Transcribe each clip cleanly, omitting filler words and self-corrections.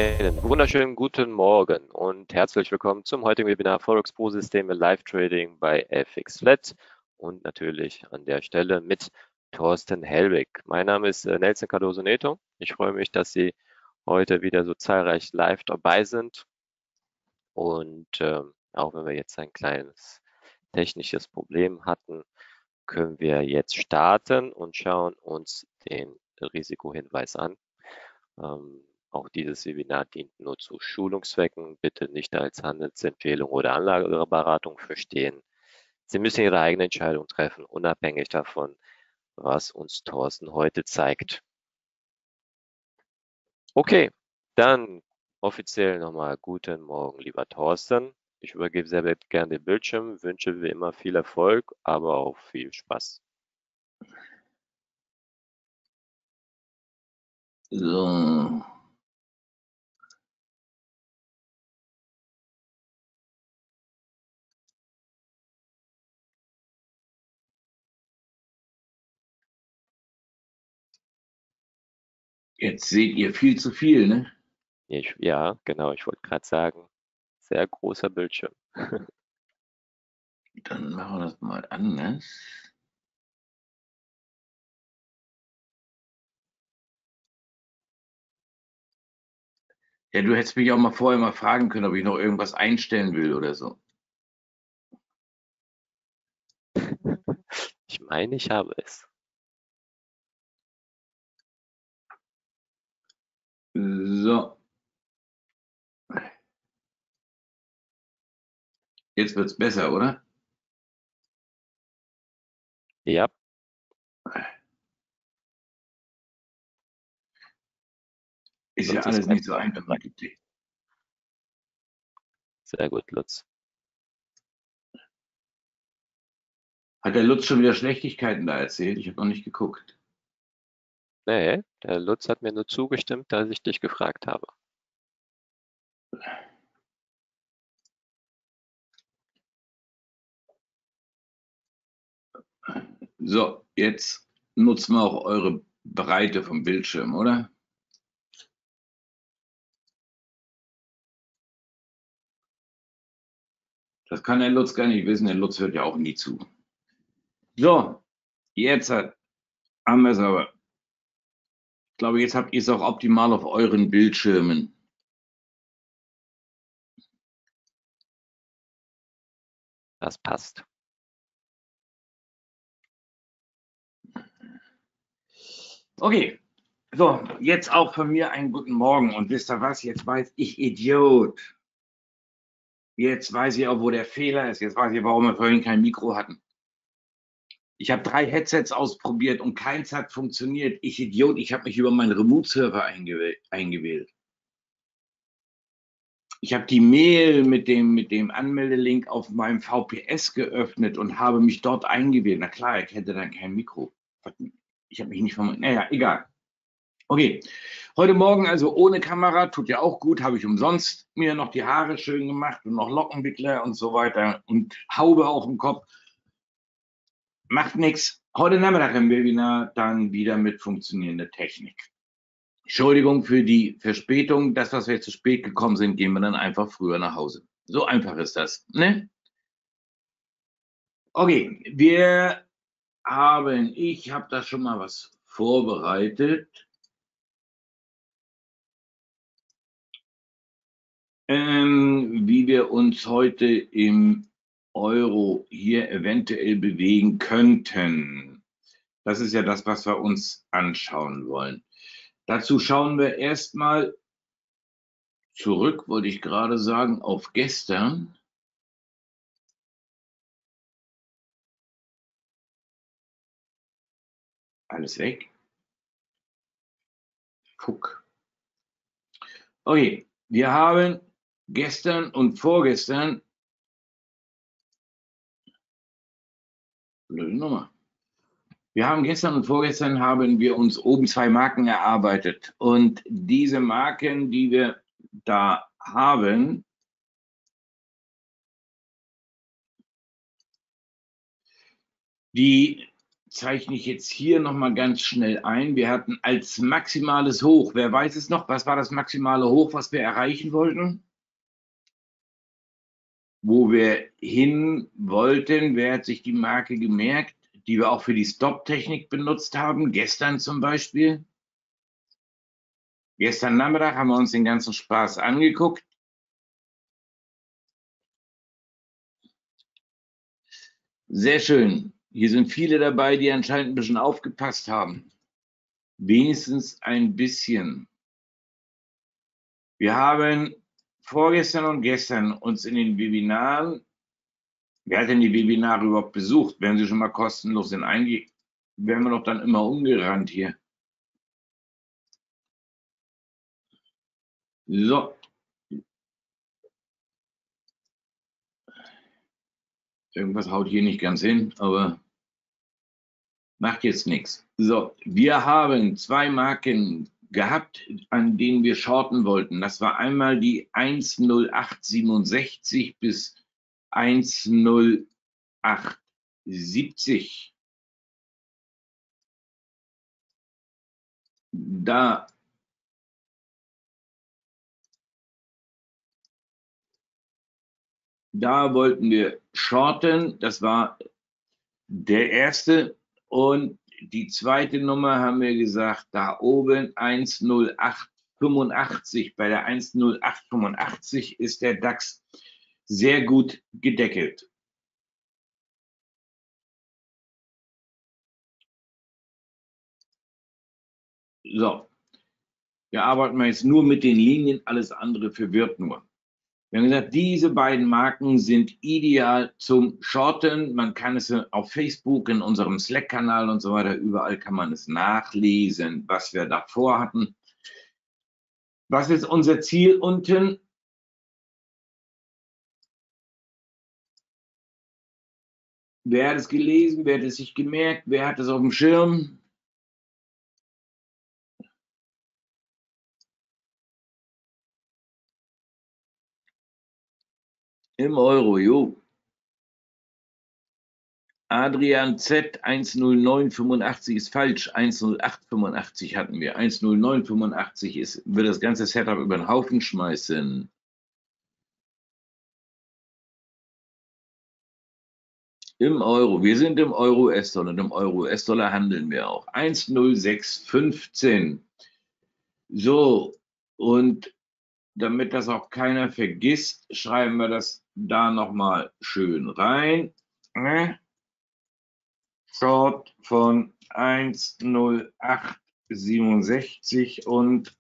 Einen wunderschönen guten Morgen und herzlich willkommen zum heutigen Webinar Forex Pro Systeme Live Trading bei FX Flat und natürlich an der Stelle mit Thorsten Hellwig. Mein Name ist Nelson Cardoso Neto. Ich freue mich, dass Sie heute wieder so zahlreich live dabei sind und auch wenn wir jetzt ein kleines technisches Problem hatten, können wir jetzt starten und schauen uns den Risikohinweis an. Auch dieses Webinar dient nur zu Schulungszwecken, bitte nicht als Handelsempfehlung oder Anlageberatung verstehen. Sie müssen Ihre eigene Entscheidung treffen, unabhängig davon, was uns Thorsten heute zeigt. Okay, dann offiziell nochmal guten Morgen, lieber Thorsten. Ich übergebe sehr gerne den Bildschirm, wünsche wie immer viel Erfolg, aber auch viel Spaß. So. Jetzt seht ihr viel zu viel, ne? Ja, genau, ich wollte gerade sagen, sehr großer Bildschirm. Dann machen wir das mal anders. Ja, du hättest mich auch mal vorher mal fragen können, ob ich noch irgendwas einstellen will oder so. Ich meine, ich habe es. So. Jetzt wird's besser, oder? Ja, Ist ja Lutz ist alles nicht so bereits einfach bereit. mit dem Ding. Sehr gut, Lutz. Hat der Lutz schon wieder Schlechtigkeiten da erzählt? Ich habe noch nicht geguckt. Nee, der Lutz hat mir nur zugestimmt, dass ich dich gefragt habe. So, jetzt nutzen wir auch eure Breite vom Bildschirm, oder? Das kann der Lutz gar nicht wissen. Der Lutz hört ja auch nie zu. So, jetzt haben wir es aber. Ich glaube, jetzt habt ihr es auch optimal auf euren Bildschirmen. Das passt. Okay, so, jetzt auch von mir einen guten Morgen. Und wisst ihr was? Jetzt weiß ich, Idiot. Jetzt weiß ich auch, wo der Fehler ist. Jetzt weiß ich, warum wir vorhin kein Mikro hatten. Ich habe 3 Headsets ausprobiert und keins hat funktioniert. Ich Idiot, ich habe mich über meinen Remote-Server eingewählt. Ich habe die Mail mit dem Anmeldelink auf meinem VPS geöffnet und habe mich dort eingewählt. Na klar, ich hätte dann kein Mikro. Ich habe mich nicht von. Naja, egal. Okay, heute Morgen also ohne Kamera, tut ja auch gut, habe ich umsonst mir noch die Haare schön gemacht und noch Lockenwickler und so weiter und Haube auf dem Kopf. Macht nichts. Heute Nachmittag im Webinar dann wieder mit funktionierender Technik. Entschuldigung für die Verspätung. Das, was wir jetzt zu spät gekommen sind, gehen wir dann einfach früher nach Hause. So einfach ist das, ne? Okay, ich habe da schon mal was vorbereitet. Wie wir uns heute im Euro hier eventuell bewegen könnten. Das ist ja das, was wir uns anschauen wollen. Dazu schauen wir erstmal zurück, wollte ich gerade sagen, auf gestern. Alles weg. Guck. Okay, wir haben gestern und vorgestern, blöde Nummer. Wir haben gestern und vorgestern haben wir uns oben 2 Marken erarbeitet. Und diese Marken, die wir da haben, die zeichne ich jetzt hier nochmal ganz schnell ein. Wir hatten als maximales Hoch, wer weiß es noch, was war das maximale Hoch, was wir erreichen wollten? Wo wir hin wollten, wer hat sich die Marke gemerkt, die wir auch für die Stop-Technik benutzt haben, gestern zum Beispiel? Gestern Nachmittag haben wir uns den ganzen Spaß angeguckt. Sehr schön. Hier sind viele dabei, die anscheinend ein bisschen aufgepasst haben. Wenigstens ein bisschen. Wir haben vorgestern und gestern uns in den Webinaren, wer hat denn die Webinare überhaupt besucht? Wenn sie schon mal kostenlos sind, werden wir doch dann immer umgerannt hier. So. Irgendwas haut hier nicht ganz hin, aber macht jetzt nichts. So, wir haben zwei Marken gehabt, an denen wir shorten wollten. Das war einmal die 10867 bis 10870. Da wollten wir shorten. Das war der erste. Und die zweite Nummer haben wir gesagt, da oben 10885. Bei der 10885 ist der DAX sehr gut gedeckelt. So, wir arbeiten jetzt nur mit den Linien, alles andere verwirrt nur. Wir haben gesagt, diese beiden Marken sind ideal zum Shorten. Man kann es auf Facebook, in unserem Slack-Kanal und so weiter, überall kann man es nachlesen, was wir davor hatten. Was ist unser Ziel unten? Wer hat es gelesen? Wer hat es sich gemerkt? Wer hat es auf dem Schirm? Im Euro, jo. Adrian Z 10985 ist falsch. 10885 hatten wir. 10985 wird das ganze Setup über den Haufen schmeißen. Im Euro. Wir sind im Euro-US-Dollar. Und im Euro-US-Dollar handeln wir auch. 10615. So, und damit das auch keiner vergisst, schreiben wir das da nochmal schön rein. Short von 10867 und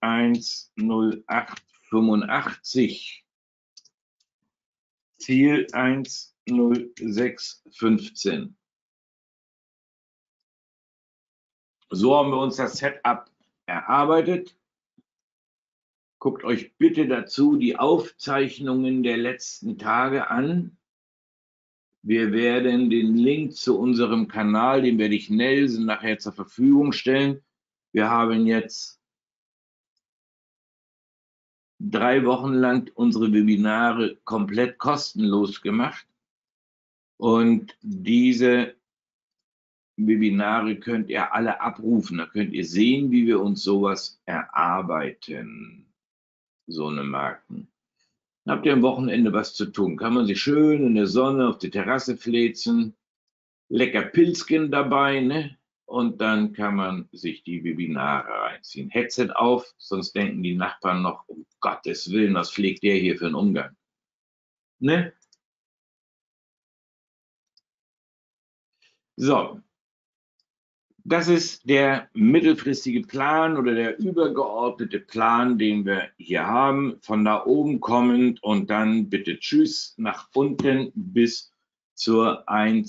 10885. Ziel 10615. So haben wir uns das Setup erarbeitet. Guckt euch bitte dazu die Aufzeichnungen der letzten Tage an. Wir werden den Link zu unserem Kanal, den werde ich Nelson nachher zur Verfügung stellen. Wir haben jetzt 3 Wochen lang unsere Webinare komplett kostenlos gemacht. Und diese Webinare könnt ihr alle abrufen. Da könnt ihr sehen, wie wir uns sowas erarbeiten. So eine Marken. Habt ihr am Wochenende was zu tun? Kann man sich schön in der Sonne auf die Terrasse fläzen, lecker Pilzchen dabei, ne? Und dann kann man sich die Webinare reinziehen. Headset auf, sonst denken die Nachbarn noch, um Gottes Willen, was pflegt der hier für einen Umgang? Ne? So, das ist der mittelfristige Plan oder der übergeordnete Plan, den wir hier haben. Von da oben kommend und dann bitte Tschüss nach unten bis zur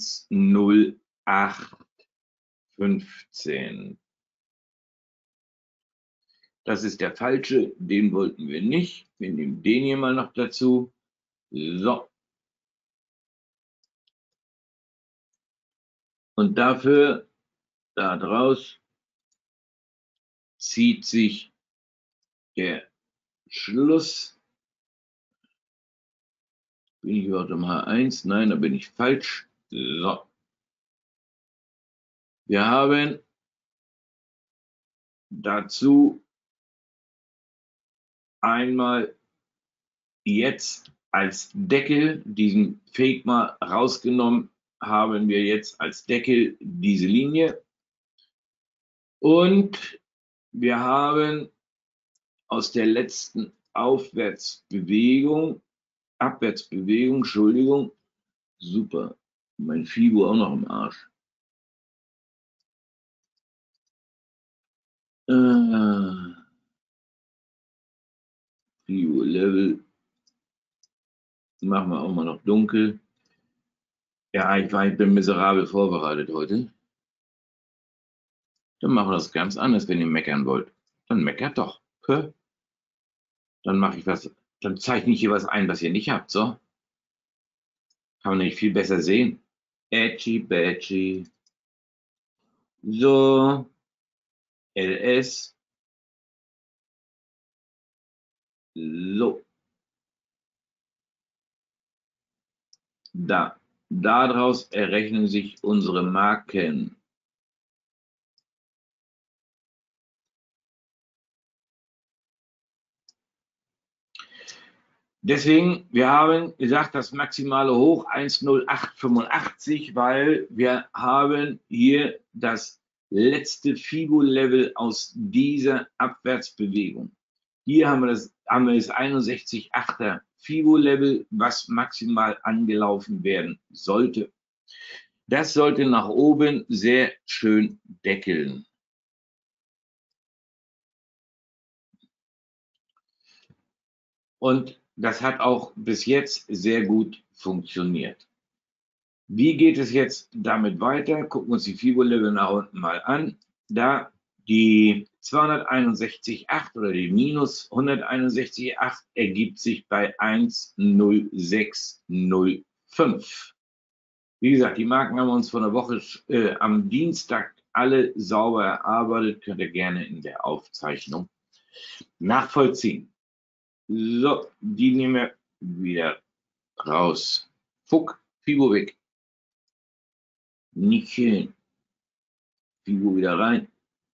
10815. Das ist der falsche, den wollten wir nicht. Wir nehmen den hier mal noch dazu. So. Und dafür, da draus, zieht sich der Schluss. Bin ich heute mal 1? Nein, da bin ich falsch. So. Wir haben dazu einmal jetzt als Deckel, diesen Fake mal rausgenommen, haben wir jetzt als Deckel diese Linie. Und wir haben aus der letzten Abwärtsbewegung, Entschuldigung, super, mein Fibo auch noch im Arsch. Fibo Level, machen wir auch mal noch dunkel. Ja, ich bin miserabel vorbereitet heute. Dann machen wir das ganz anders, wenn ihr meckern wollt. Dann meckert doch. Dann mache ich was, dann zeichne ich hier was ein, was ihr nicht habt. So. Kann man nicht viel besser sehen. Edgy Badgy. So. LS. So. Da. Daraus errechnen sich unsere Marken. Deswegen, wir haben gesagt, das maximale Hoch 1,0885, weil wir haben hier das letzte Fibo-Level aus dieser Abwärtsbewegung. Hier haben wir das 61,8er Fibo-Level, was maximal angelaufen werden sollte. Das sollte nach oben sehr schön deckeln. Und das hat auch bis jetzt sehr gut funktioniert. Wie geht es jetzt damit weiter? Gucken wir uns die Fibo-Level nach unten mal an. Da die 261,8 oder die minus 161,8 ergibt sich bei 1,0605. Wie gesagt, die Marken haben wir uns vor einer Woche am Dienstag alle sauber erarbeitet. Könnt ihr gerne in der Aufzeichnung nachvollziehen. So, die nehmen wir wieder raus. Fuck, Fibo weg. Nicht schön. Fibo wieder rein.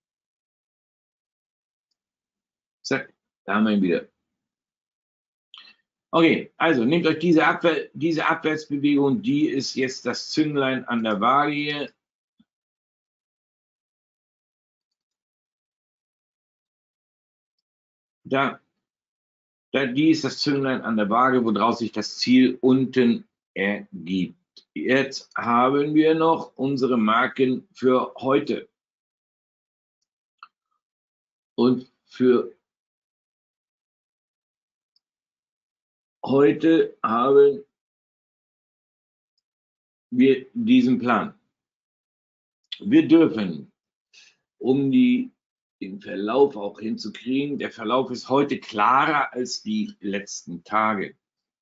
Zack, da haben wir ihn wieder. Okay, also nehmt euch diese Abwärtsbewegung, die ist jetzt das Zünglein an der Waage. Die ist das Zünglein an der Waage, woraus sich das Ziel unten ergibt. Jetzt haben wir noch unsere Marken für heute. Und für heute haben wir diesen Plan. Wir dürfen, um den Verlauf auch hinzukriegen, der Verlauf ist heute klarer als die letzten Tage.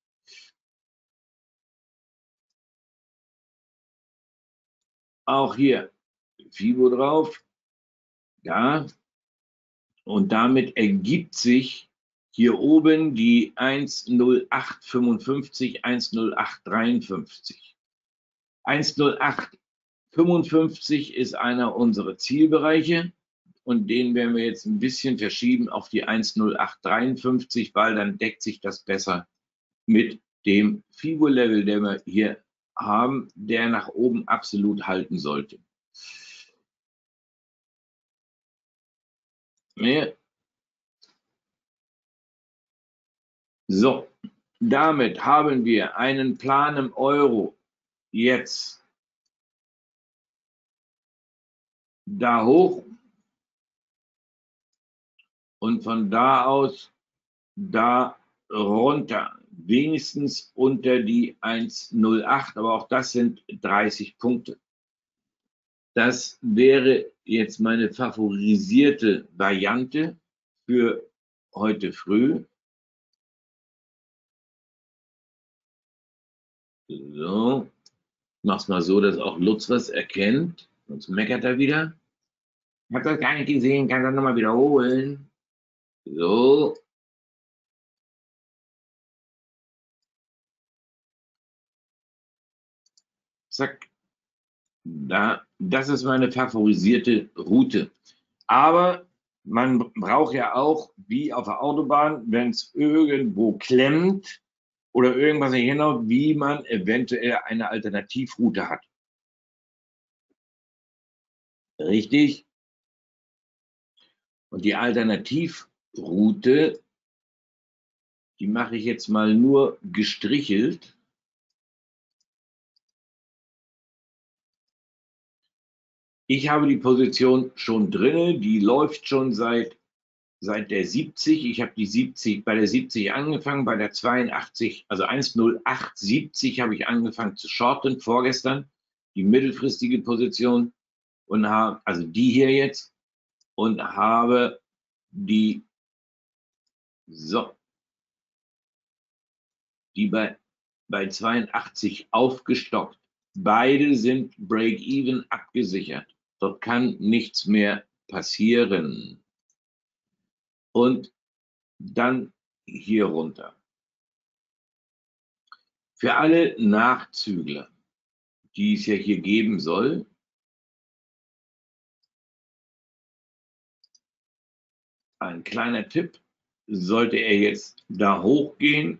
Auch hier Fibo drauf, ja, und damit ergibt sich hier oben die 1,0855, 1,0853. 1,0855 ist einer unserer Zielbereiche und den werden wir jetzt ein bisschen verschieben auf die 1,0853, weil dann deckt sich das besser mit dem Fibo-Level, den wir hier haben, der nach oben absolut halten sollte. So, damit haben wir einen Plan im Euro jetzt da hoch und von da aus da runter, wenigstens unter die 1,08, aber auch das sind 30 Punkte. Das wäre jetzt meine favorisierte Variante für heute früh. So, ich mach's mal so, dass auch Lutz was erkennt, sonst meckert er wieder. Ich habe das gar nicht gesehen, kann das nochmal wiederholen. So. Zack. Da das ist meine favorisierte Route. Aber man braucht ja auch, wie auf der Autobahn, wenn es irgendwo klemmt oder irgendwas nicht genau, wie man eventuell eine Alternativroute hat. Richtig? Und die Alternativroute, die mache ich jetzt mal nur gestrichelt. Ich habe die Position schon drinne, die läuft schon seit der 70. Ich habe die 70 bei der 70 angefangen, bei der 82, also 10870 habe ich angefangen zu shorten vorgestern, die mittelfristige Position und habe, also die hier jetzt, und habe die, so, die bei 82 aufgestockt. Beide sind Break-Even abgesichert. Dort kann nichts mehr passieren. Und dann hier runter. Für alle Nachzügler, die es ja hier geben soll, ein kleiner Tipp, sollte er jetzt da hochgehen,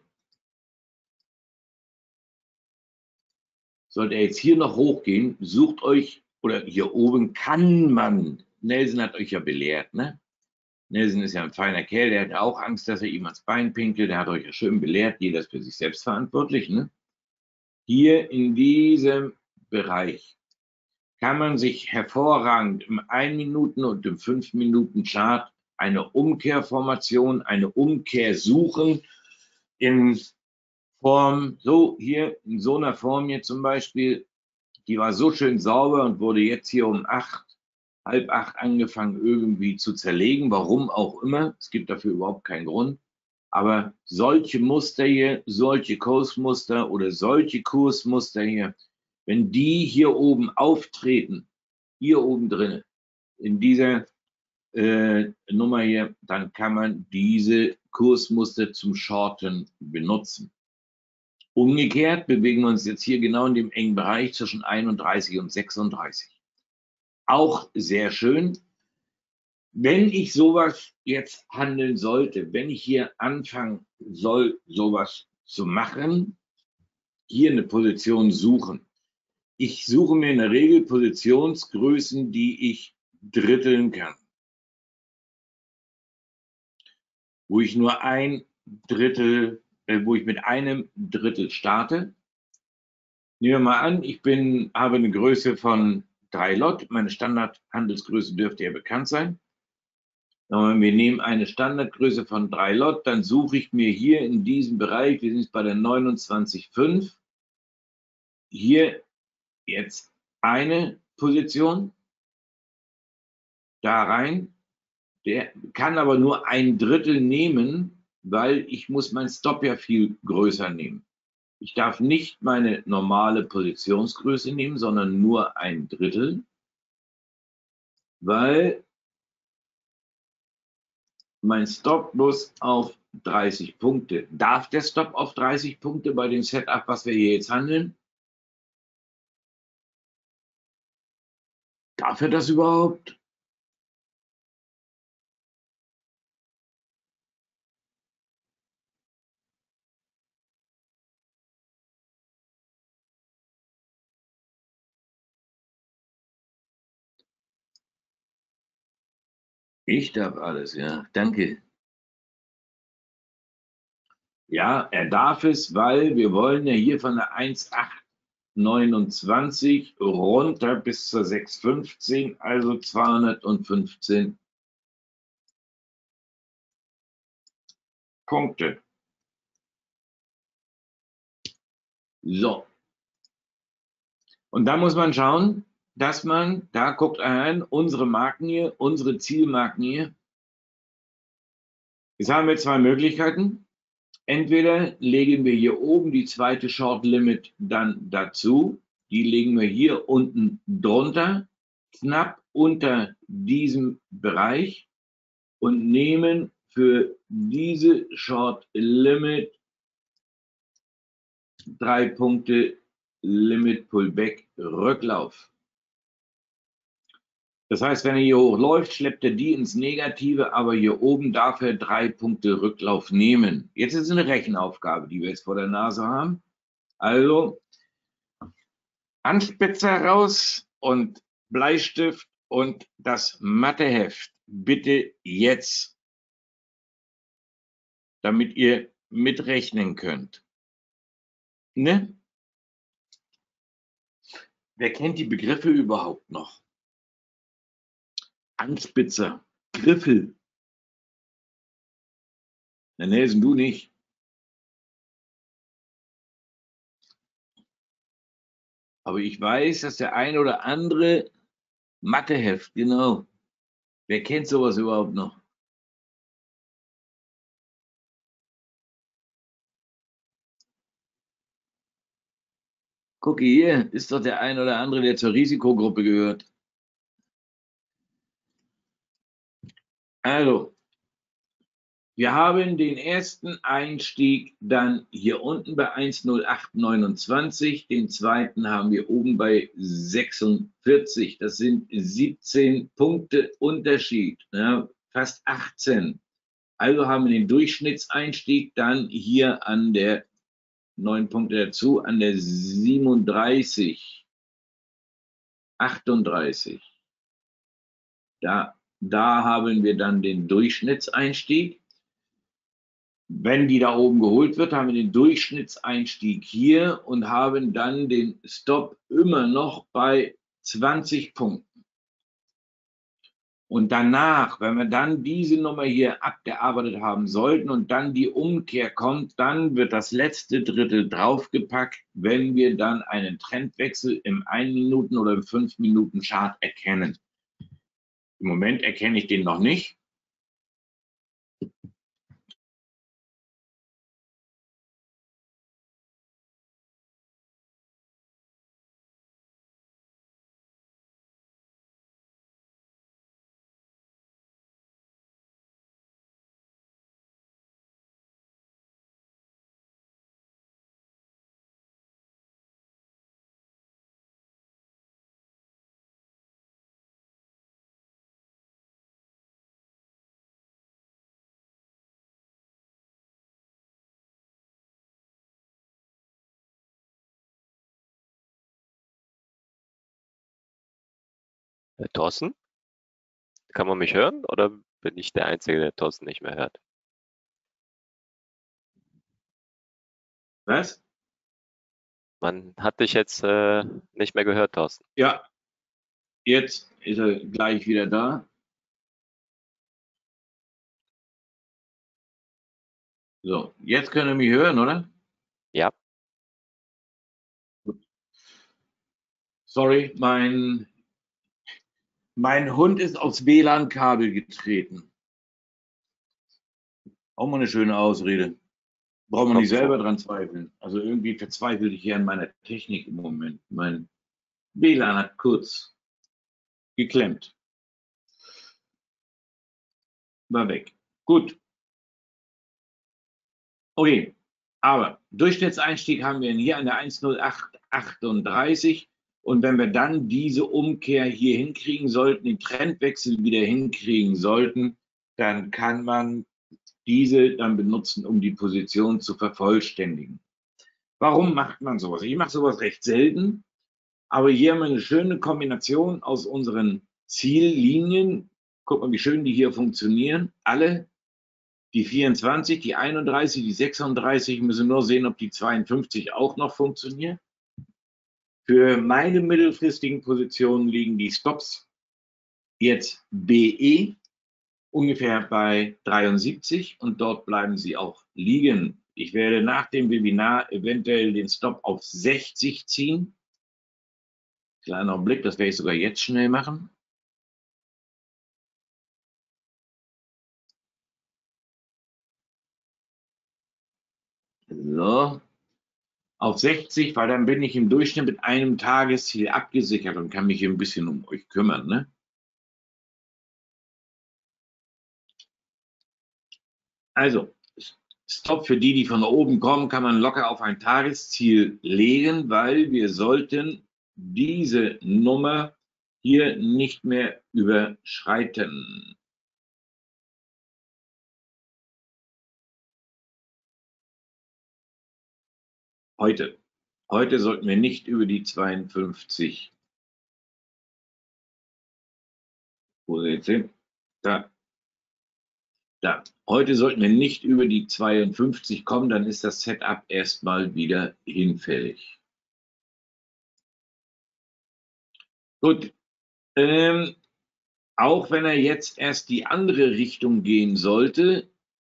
sollte er jetzt hier noch hochgehen, sucht euch, oder hier oben kann man, Nelson hat euch ja belehrt, ne? Nelson ist ja ein feiner Kerl, der hat auch Angst, dass er ihm ans Bein pinkelt, der hat euch ja schön belehrt, jeder ist für sich selbst verantwortlich, ne? Hier in diesem Bereich kann man sich hervorragend im 1-Minuten- und im 5-Minuten-Chart eine Umkehrformation, eine Umkehr suchen in Form, so hier, in so einer Form hier zum Beispiel, die war so schön sauber und wurde jetzt hier um 8, halb 8 angefangen irgendwie zu zerlegen, warum auch immer, es gibt dafür überhaupt keinen Grund, aber solche Muster hier, solche Kursmuster oder solche Kursmuster hier, wenn die hier oben auftreten, hier oben drin, in dieser Nummer hier, dann kann man diese Kursmuster zum Shorten benutzen. Umgekehrt bewegen wir uns jetzt hier genau in dem engen Bereich zwischen 31 und 36. Auch sehr schön. Wenn ich sowas jetzt handeln sollte, wenn ich hier anfangen soll, sowas zu machen, hier eine Position suchen. Ich suche mir in der Regel Positionsgrößen, die ich dritteln kann. Wo ich nur ein Drittel, wo ich mit einem Drittel starte. Nehmen wir mal an, habe eine Größe von 3 Lot. Meine Standardhandelsgröße dürfte ja bekannt sein. Und wir nehmen eine Standardgröße von 3 Lot, dann suche ich mir hier in diesem Bereich, wir sind jetzt bei der 29,5, hier jetzt eine Position da rein. Der kann aber nur ein Drittel nehmen, weil ich muss meinen Stop ja viel größer nehmen. Ich darf nicht meine normale Positionsgröße nehmen, sondern nur ein Drittel, weil mein Stop muss auf 30 Punkte. Darf der Stop auf 30 Punkte bei dem Setup, was wir hier jetzt handeln? Darf er das überhaupt? Ich darf alles, ja. Danke. Ja, er darf es, weil wir wollen ja hier von der 1,829 runter bis zur 6,15, also 215 Punkte. So. Und da muss man schauen, dass man, da guckt ein, unsere Marken hier, unsere Zielmarken hier. Jetzt haben wir zwei Möglichkeiten. Entweder legen wir hier oben die zweite Short Limit dann dazu. Die legen wir hier unten drunter, knapp unter diesem Bereich und nehmen für diese Short Limit 3 Punkte Limit Pullback Rücklauf. Das heißt, wenn er hier hochläuft, schleppt er die ins Negative, aber hier oben darf er 3 Punkte Rücklauf nehmen. Jetzt ist es eine Rechenaufgabe, die wir jetzt vor der Nase haben. Also Anspitzer raus und Bleistift und das Matheheft. Bitte jetzt, damit ihr mitrechnen könnt. Ne? Wer kennt die Begriffe überhaupt noch? Anspitzer, Griffel. Na, Nelson, du nicht. Aber ich weiß, dass der eine oder andere Matheheft, genau. Wer kennt sowas überhaupt noch? Gucke hier, ist doch der ein oder andere, der zur Risikogruppe gehört. Also, wir haben den ersten Einstieg dann hier unten bei 1,0829, den zweiten haben wir oben bei 46. Das sind 17 Punkte Unterschied, ja, fast 18. Also haben wir den Durchschnittseinstieg dann hier an der 9 Punkte dazu, an der 37, 38. Da haben wir dann den Durchschnittseinstieg. Wenn die da oben geholt wird, haben wir den Durchschnittseinstieg hier und haben dann den Stop immer noch bei 20 Punkten. Und danach, wenn wir dann diese Nummer hier abgearbeitet haben sollten und dann die Umkehr kommt, dann wird das letzte Drittel draufgepackt, wenn wir dann einen Trendwechsel im 1-Minuten- oder im 5-Minuten-Chart erkennen. Im Moment erkenne ich den noch nicht. Thorsten, kann man mich hören oder bin ich der Einzige, der Thorsten nicht mehr hört? Was? Man hat dich jetzt nicht mehr gehört, Thorsten. Ja, jetzt ist er gleich wieder da. So, jetzt können ihr mich hören, oder? Ja, Sorry, mein Hund ist aufs WLAN-Kabel getreten. Auch mal eine schöne Ausrede. Braucht man nicht kommt selber vor. dran zweifeln. Also irgendwie verzweifle ich hier an meiner Technik im Moment. Mein WLAN hat kurz geklemmt. War weg. Gut. Okay. Aber Durchschnittseinstieg haben wir hier an der 1,0838. Und wenn wir dann diese Umkehr hier hinkriegen sollten, den Trendwechsel wieder hinkriegen sollten, dann kann man diese dann benutzen, um die Position zu vervollständigen. Warum macht man sowas? Ich mache sowas recht selten, aber hier haben wir eine schöne Kombination aus unseren Ziellinien. Guck mal, wie schön die hier funktionieren. Alle, die 24, die 31, die 36, müssen nur sehen, ob die 52 auch noch funktionieren. Für meine mittelfristigen Positionen liegen die Stops jetzt BE ungefähr bei 73 und dort bleiben sie auch liegen. Ich werde nach dem Webinar eventuell den Stop auf 60 ziehen. Kleiner Blick, das werde ich sogar jetzt schnell machen. So, auf 60, weil dann bin ich im Durchschnitt mit einem Tagesziel abgesichert und kann mich hier ein bisschen um euch kümmern. Ne? Also, Stop für die, die von oben kommen, kann man locker auf ein Tagesziel legen, weil wir sollten diese Nummer hier nicht mehr überschreiten. Heute sollten wir nicht über die 52. Wo Sie jetzt hin? Da. Heute sollten wir nicht über die 52 kommen, dann ist das Setup erstmal wieder hinfällig. Gut. Auch wenn er jetzt erst die andere Richtung gehen sollte,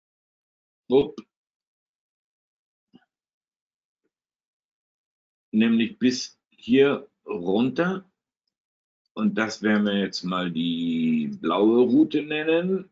nämlich bis hier runter. Und das werden wir jetzt mal die blaue Route nennen.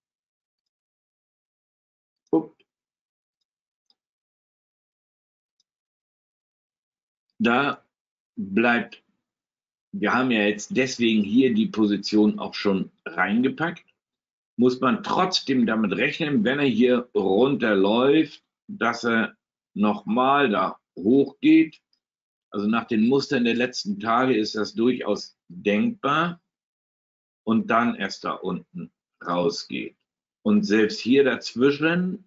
Da bleibt, wir haben ja jetzt deswegen hier die Position auch schon reingepackt, muss man trotzdem damit rechnen, wenn er hier runterläuft, dass er nochmal da hochgeht. Also nach den Mustern der letzten Tage ist das durchaus denkbar und dann erst da unten rausgeht. Und selbst hier dazwischen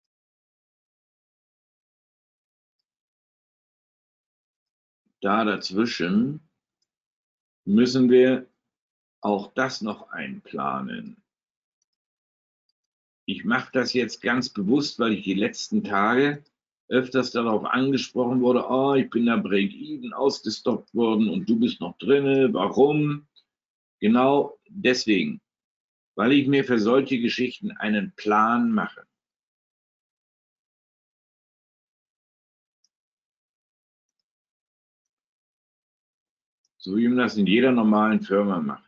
müssen wir auch das noch einplanen. Ich mache das jetzt ganz bewusst, weil ich die letzten Tage öfters darauf angesprochen wurde, oh, ich bin da Break-Even ausgestoppt worden und du bist noch drinne. Warum? Genau deswegen, weil ich mir für solche Geschichten einen Plan mache. So wie man das in jeder normalen Firma macht.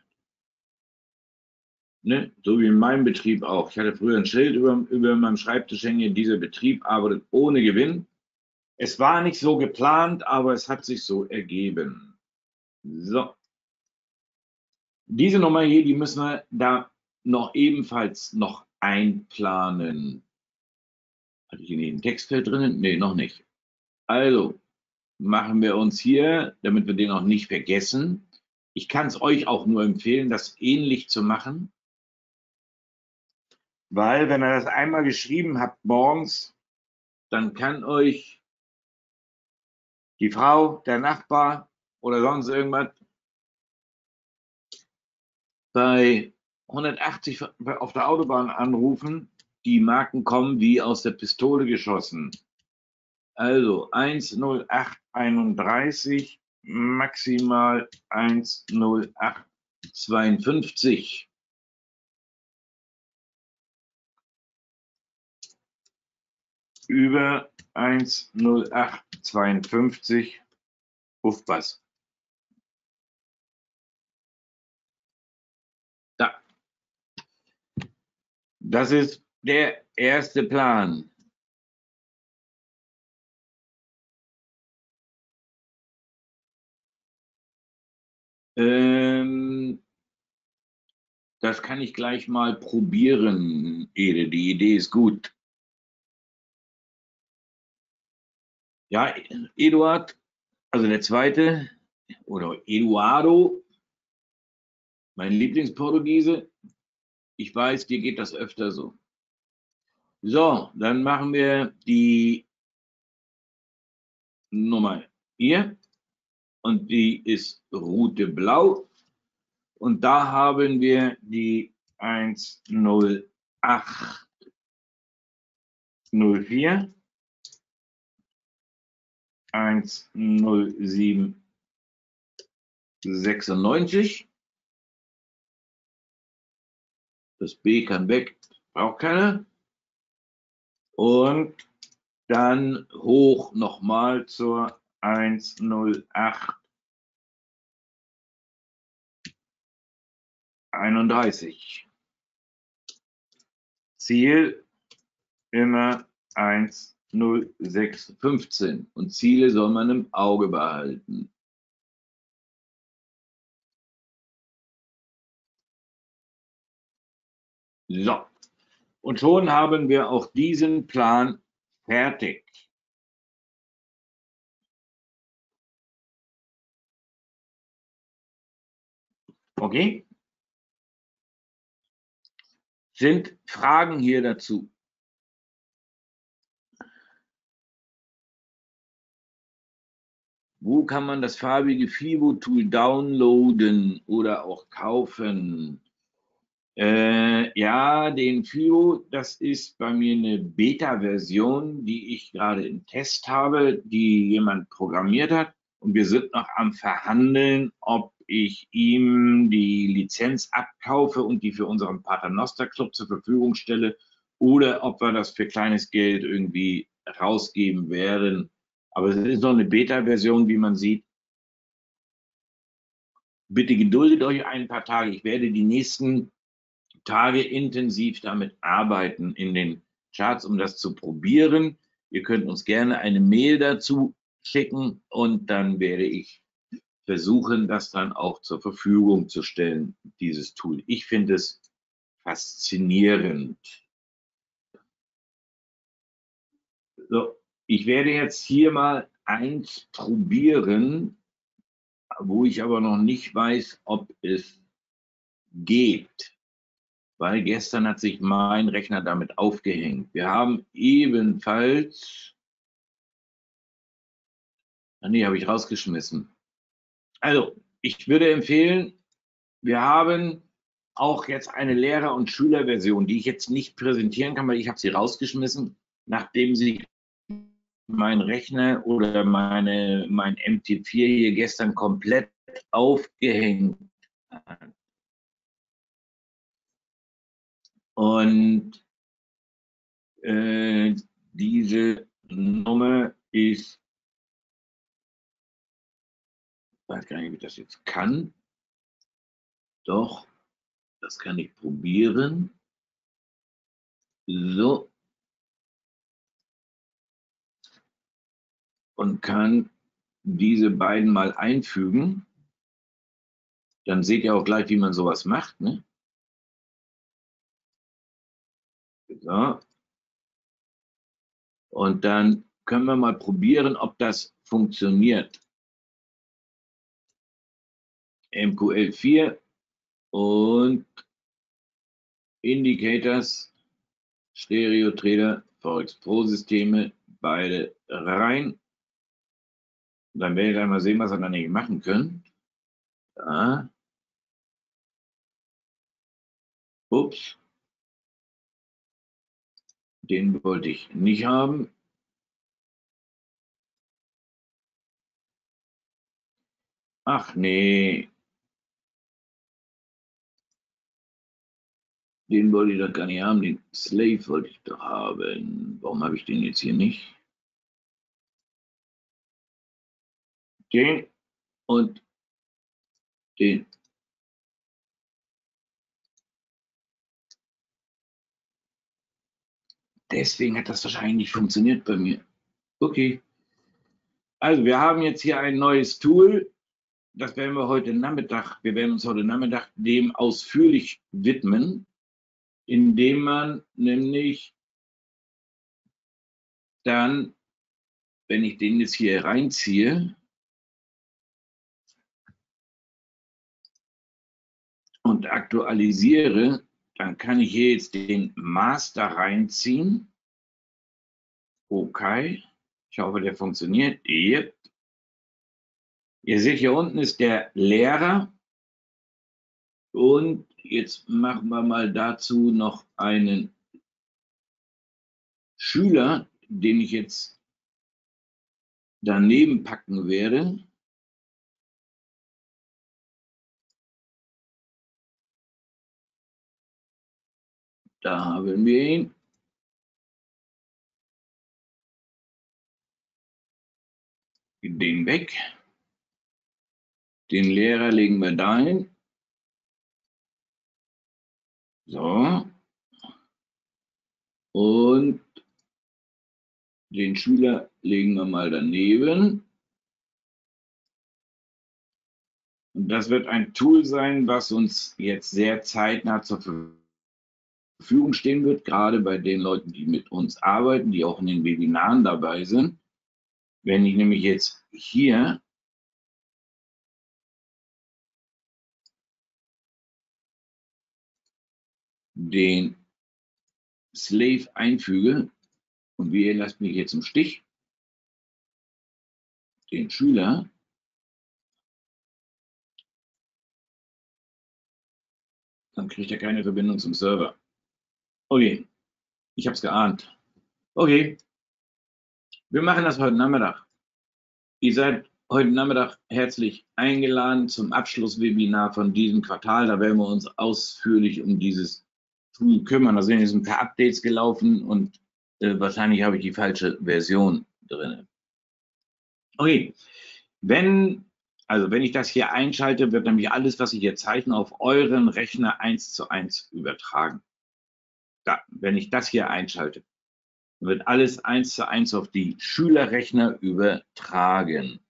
Ne? So wie in meinem Betrieb auch. Ich hatte früher ein Schild über meinem Schreibtisch hängen, dieser Betrieb arbeitet ohne Gewinn. Es war nicht so geplant, aber es hat sich so ergeben. So. Diese Nummer hier, die müssen wir da noch ebenfalls noch einplanen. Hatte ich in jedem Textfeld drin? Nee, noch nicht. Also machen wir uns hier, damit wir den auch nicht vergessen. Ich kann es euch auch nur empfehlen, das ähnlich zu machen. Weil, wenn ihr das einmal geschrieben habt morgens, dann kann euch die Frau, der Nachbar oder sonst irgendwas bei 180 auf der Autobahn anrufen. Die Marken kommen wie aus der Pistole geschossen. Also 10831, maximal 10852. Über 10852 Aufpass. Da. Das ist der erste Plan. Das kann ich gleich mal probieren, Ede. Die Idee ist gut. Ja, Eduard, also der zweite, oder Eduardo, mein Lieblingsportugiese. Ich weiß, dir geht das öfter so. So, dann machen wir die Nummer hier. Und die ist Route Blau. Und da haben wir die 10804, 10796. Das B kann weg, braucht keiner. Und dann hoch nochmal zur 10831. Ziel immer 10615 und Ziele soll man im Auge behalten. So, und schon haben wir auch diesen Plan fertig. Okay? Sind Fragen hier dazu? Wo kann man das farbige Fibo-Tool downloaden oder auch kaufen? Ja, den Fibo, das ist bei mir eine Beta-Version, die ich gerade im Test habe, die jemand programmiert hat. Und wir sind noch am Verhandeln, ob ich ihm die Lizenz abkaufe und die für unseren Paternoster Club zur Verfügung stelle oder ob wir das für kleines Geld irgendwie rausgeben werden. Aber es ist noch eine Beta-Version, wie man sieht. Bitte geduldet euch ein paar Tage. Ich werde die nächsten Tage intensiv damit arbeiten in den Charts, um das zu probieren. Ihr könnt uns gerne eine Mail dazu schicken und dann werde ich versuchen, das dann auch zur Verfügung zu stellen, dieses Tool. Ich finde es faszinierend. So, ich werde jetzt hier mal eins probieren, wo ich aber noch nicht weiß, ob es geht, weil gestern hat sich mein Rechner damit aufgehängt. Wir haben ebenfalls, nee, habe ich rausgeschmissen. Also, ich würde empfehlen, wir haben auch jetzt eine Lehrer- und Schülerversion, die ich jetzt nicht präsentieren kann, weil ich habe sie rausgeschmissen, nachdem sie mein Rechner oder mein MT4 hier gestern komplett aufgehängt hat. Und diese Nummer ist, ich weiß gar nicht, wie ich das jetzt kann. Doch, das kann ich probieren. So. Und kann diese beiden mal einfügen. Dann seht ihr auch gleich, wie man sowas macht. Ne? So. Und dann können wir mal probieren, ob das funktioniert. MQL4 und Indicators, Stereo Trader, Forex Pro Systeme, beide rein. Dann werdet ihr mal sehen, was wir dann hier machen können. Ja. Ups. Den wollte ich nicht haben. Ach nee. Den wollte ich doch gar nicht haben. Den Slave wollte ich doch haben. Warum habe ich den jetzt hier nicht? Den und den. Deswegen hat das wahrscheinlich nicht funktioniert bei mir. Okay. Also wir haben jetzt hier ein neues Tool. Das werden wir heute Nachmittag, wir werden uns heute Nachmittag dem ausführlich widmen, indem man nämlich dann, wenn ich den jetzt hier reinziehe und aktualisiere, dann kann ich hier jetzt den Master reinziehen. Okay. Ich hoffe, der funktioniert. Yep. Ihr seht, hier unten ist der Lehrer. Und jetzt machen wir mal dazu noch einen Schüler, den ich jetzt daneben packen werde. Da haben wir ihn. Den weg. Den Lehrer legen wir dahin. So. Und den Schüler legen wir mal daneben. Und das wird ein Tool sein, was uns jetzt sehr zeitnah zur Verfügung stehen wird, gerade bei den Leuten, die mit uns arbeiten, die auch in den Webinaren dabei sind. Wenn ich nämlich jetzt hier den Slave einfüge, und wir lassen mich jetzt im Stich, den Schüler, dann kriegt er keine Verbindung zum Server. Okay, ich habe es geahnt. Okay, wir machen das heute Nachmittag. Ihr seid heute Nachmittag herzlich eingeladen zum Abschlusswebinar von diesem Quartal. Da werden wir uns ausführlich um dieses Tool kümmern. Da sind jetzt ein paar Updates gelaufen und wahrscheinlich habe ich die falsche Version drin. Okay, wenn ich das hier einschalte, wird nämlich alles, was ich hier zeichne, auf euren Rechner 1:1 übertragen. Da, wenn ich das hier einschalte, wird alles 1:1 auf die Schülerrechner übertragen.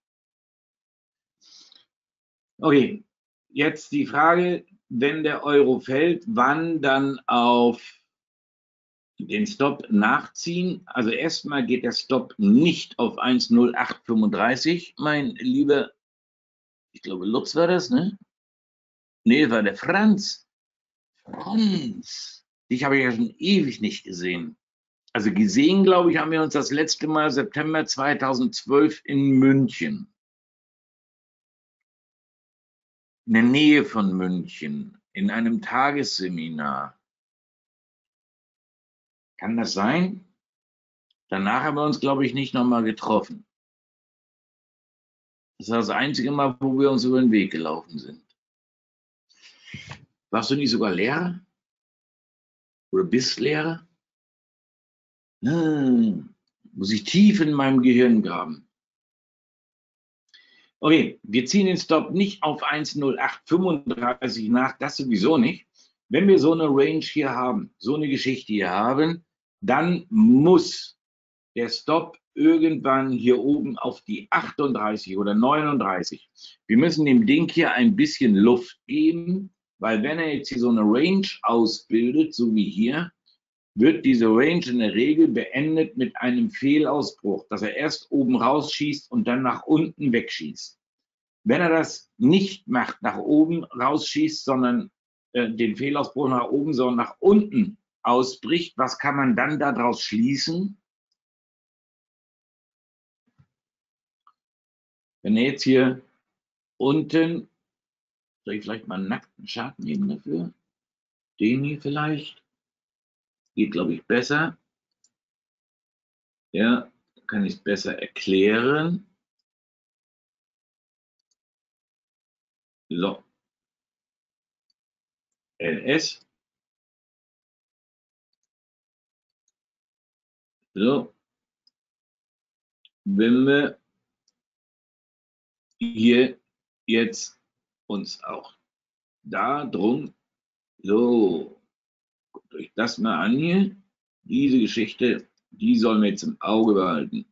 Okay, jetzt die Frage, wenn der Euro fällt, wann dann auf den Stop nachziehen? Also erstmal geht der Stop nicht auf 1:0835, mein lieber, ich glaube Lutz war das, ne? Nee, war der Franz. Franz, dich habe ich ja schon ewig nicht gesehen. Also gesehen, glaube ich, haben wir uns das letzte Mal September 2012 in München. In der Nähe von München, in einem Tagesseminar. Kann das sein? Danach haben wir uns, glaube ich, nicht nochmal getroffen. Das war das einzige Mal, wo wir uns über den Weg gelaufen sind. Warst du nicht sogar Lehrer? Oder bist Lehrer? Muss ich tief in meinem Gehirn graben. Okay, wir ziehen den Stop nicht auf 1:0835 nach, das sowieso nicht. Wenn wir so eine Range hier haben, so eine Geschichte hier haben, dann muss der Stop irgendwann hier oben auf die 38 oder 39. Wir müssen dem Ding hier ein bisschen Luft geben, weil wenn er jetzt hier so eine Range ausbildet, so wie hier, wird diese Range in der Regel beendet mit einem Fehlausbruch, dass er erst oben rausschießt und dann nach unten wegschießt. Wenn er das nicht macht, nach oben rausschießt, sondern den Fehlausbruch nach oben, sondern nach unten ausbricht, was kann man dann daraus schließen? Wenn er jetzt hier unten, soll ich vielleicht mal einen nackten Chart nehmen dafür? Den hier vielleicht? Geht, glaube ich, besser. Ja, kann ich es besser erklären. So. LS. So. Wenn wir hier jetzt uns auch da drum, so, guckt euch das mal an hier. Diese Geschichte, die sollen wir jetzt im Auge behalten.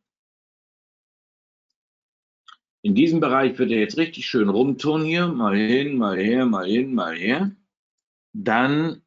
In diesem Bereich wird er jetzt richtig schön rumtun hier. Mal hin, mal her, mal hin, mal her. Dann